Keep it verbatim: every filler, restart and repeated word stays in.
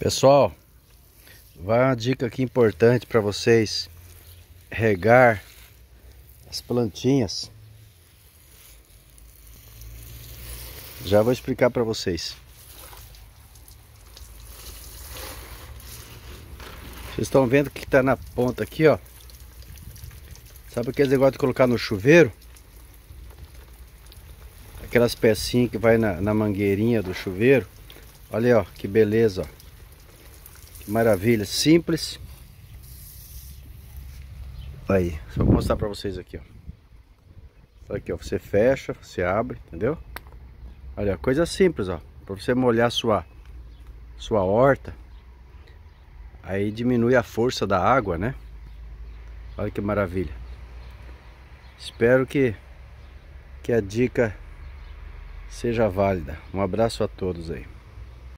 Pessoal, vai uma dica aqui importante para vocês regar as plantinhas. Já vou explicar para vocês. Vocês estão vendo que está na ponta aqui, ó. Sabe aqueles negócios de colocar no chuveiro? Aquelas pecinhas que vai na, na mangueirinha do chuveiro. Olha aí, ó, que beleza, ó. Que maravilha, simples. Aí, só vou mostrar pra vocês aqui, ó. Aqui, ó, você fecha, você abre, entendeu? Olha, coisa simples, ó. Pra você molhar sua, sua horta. Aí diminui a força da água, né? Olha que maravilha. Espero que, que a dica seja válida. Um abraço a todos aí.